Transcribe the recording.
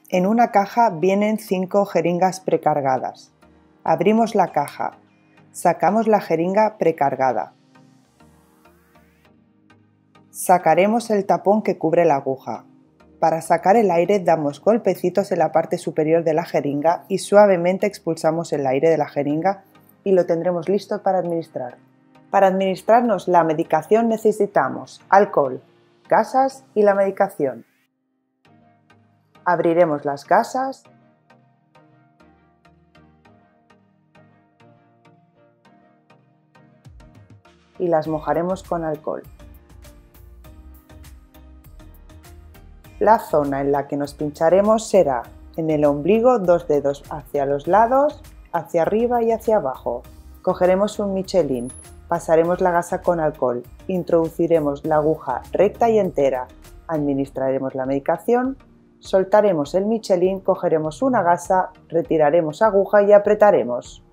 En una caja vienen 5 jeringas precargadas. Abrimos la caja. Sacamos la jeringa precargada. Sacaremos el tapón que cubre la aguja. Para sacar el aire damos golpecitos en la parte superior de la jeringa y suavemente expulsamos el aire de la jeringa y lo tendremos listo para administrar. Para administrarnos la medicación necesitamos alcohol, gasas y la medicación. Abriremos las gasas y las mojaremos con alcohol. La zona en la que nos pincharemos será en el ombligo, 2 dedos hacia los lados, hacia arriba y hacia abajo. Cogeremos un Michelin, pasaremos la gasa con alcohol, introduciremos la aguja recta y entera, administraremos la medicación, soltaremos el Michelin, cogeremos una gasa, retiraremos aguja y apretaremos.